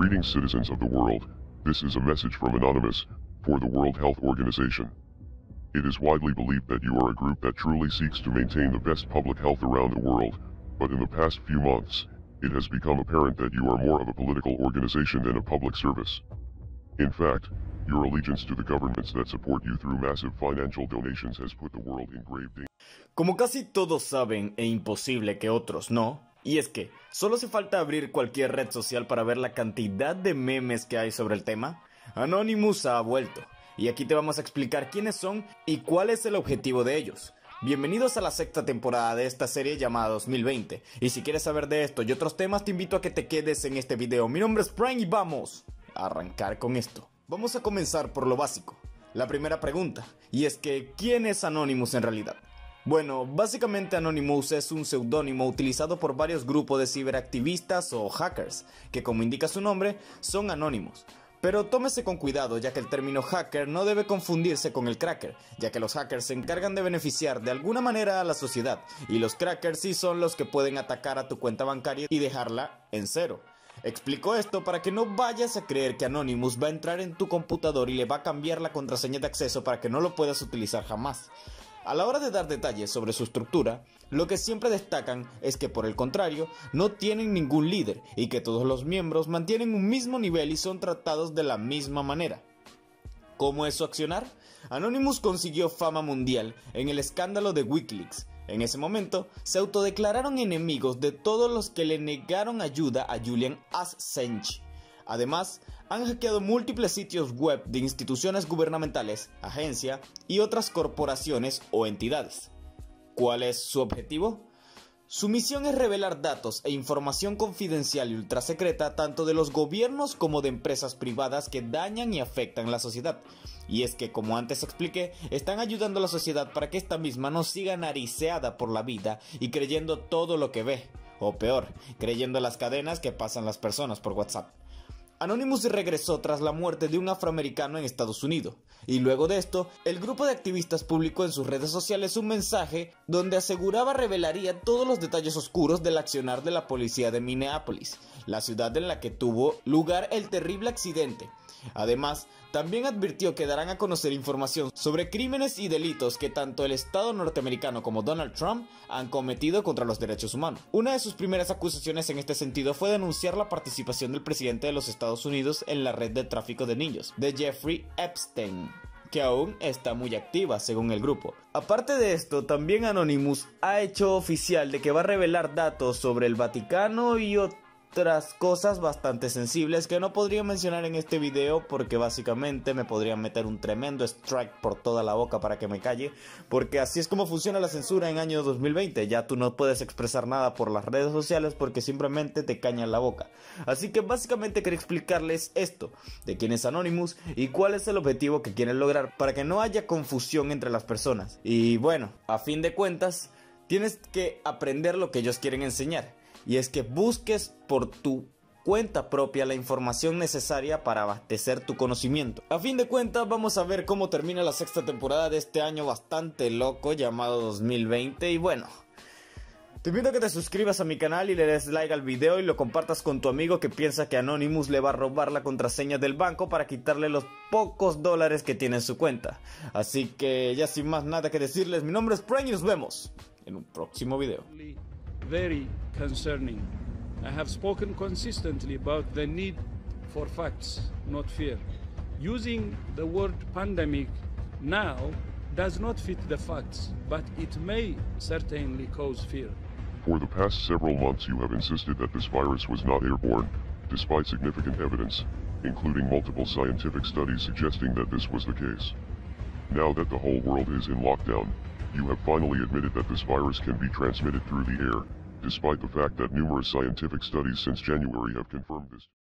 Greetings, citizens of the world. This is a message from Anonymous for the World Health Organization. It is widely believed that you are a group that truly seeks to maintain the best public health around the world, but in the past few months, it has become apparent that you are more of a political organization than a public service. In fact, your allegiance to the governments that support you through massive financial donations has put the world in grave danger. Como casi todos saben, e imposible que otros no, y es que solo hace falta abrir cualquier red social para ver la cantidad de memes que hay sobre el tema, Anonymous ha vuelto. Y aquí te vamos a explicar quiénes son y cuál es el objetivo de ellos. Bienvenidos a la sexta temporada de esta serie llamada 2020. Y si quieres saber de esto y otros temas, te invito a que te quedes en este video. Mi nombre es Prime y vamos a arrancar con esto. Vamos a comenzar por lo básico. La primera pregunta, y es que ¿quién es Anonymous en realidad? Bueno, básicamente Anonymous es un seudónimo utilizado por varios grupos de ciberactivistas o hackers, que como indica su nombre, son anónimos. Pero tómese con cuidado, ya que el término hacker no debe confundirse con el cracker, ya que los hackers se encargan de beneficiar de alguna manera a la sociedad, y los crackers sí son los que pueden atacar a tu cuenta bancaria y dejarla en cero. Explico esto para que no vayas a creer que Anonymous va a entrar en tu computador y le va a cambiar la contraseña de acceso para que no lo puedas utilizar jamás. A la hora de dar detalles sobre su estructura, lo que siempre destacan es que por el contrario, no tienen ningún líder y que todos los miembros mantienen un mismo nivel y son tratados de la misma manera. ¿Cómo es su accionar? Anonymous consiguió fama mundial en el escándalo de Wikileaks. En ese momento, se autodeclararon enemigos de todos los que le negaron ayuda a Julian Assange. Además, han hackeado múltiples sitios web de instituciones gubernamentales, agencias y otras corporaciones o entidades. ¿Cuál es su objetivo? Su misión es revelar datos e información confidencial y ultrasecreta tanto de los gobiernos como de empresas privadas que dañan y afectan la sociedad. Y es que, como antes expliqué, están ayudando a la sociedad para que esta misma no siga nariceada por la vida y creyendo todo lo que ve, o peor, creyendo las cadenas que pasan las personas por WhatsApp. Anonymous regresó tras la muerte de un afroamericano en Estados Unidos, y luego de esto, el grupo de activistas publicó en sus redes sociales un mensaje donde aseguraba revelaría todos los detalles oscuros del accionar de la policía de Minneapolis, la ciudad en la que tuvo lugar el terrible accidente. Además, también advirtió que darán a conocer información sobre crímenes y delitos que tanto el Estado norteamericano como Donald Trump han cometido contra los derechos humanos. Una de sus primeras acusaciones en este sentido fue denunciar la participación del presidente de los Estados Unidos en la red de tráfico de niños, de Jeffrey Epstein, que aún está muy activa según el grupo. Aparte de esto, también Anonymous ha hecho oficial de que va a revelar datos sobre el Vaticano y otras cosas bastante sensibles que no podría mencionar en este video porque básicamente me podrían meter un tremendo strike por toda la boca para que me calle, porque así es como funciona la censura en año 2020, ya tú no puedes expresar nada por las redes sociales porque simplemente te cañan la boca. Así que básicamente quería explicarles esto, de quién es Anonymous y cuál es el objetivo que quieren lograr para que no haya confusión entre las personas. Y bueno, a fin de cuentas, tienes que aprender lo que ellos quieren enseñar. Y es que busques por tu cuenta propia la información necesaria para abastecer tu conocimiento. A fin de cuentas, vamos a ver cómo termina la sexta temporada de este año bastante loco llamado 2020. Y bueno, te invito a que te suscribas a mi canal y le des like al video y lo compartas con tu amigo que piensa que Anonymous le va a robar la contraseña del banco para quitarle los pocos dólares que tiene en su cuenta. Así que ya sin más nada que decirles, mi nombre es Prime y nos vemos en un próximo video. Very concerning. I have spoken consistently about the need for facts, not fear. Using the word pandemic now does not fit the facts, but it may certainly cause fear. For the past several months you have insisted that this virus was not airborne, despite significant evidence, including multiple scientific studies suggesting that this was the case. Now that the whole world is in lockdown, you have finally admitted that this virus can be transmitted through the air, despite the fact that numerous scientific studies since January have confirmed this.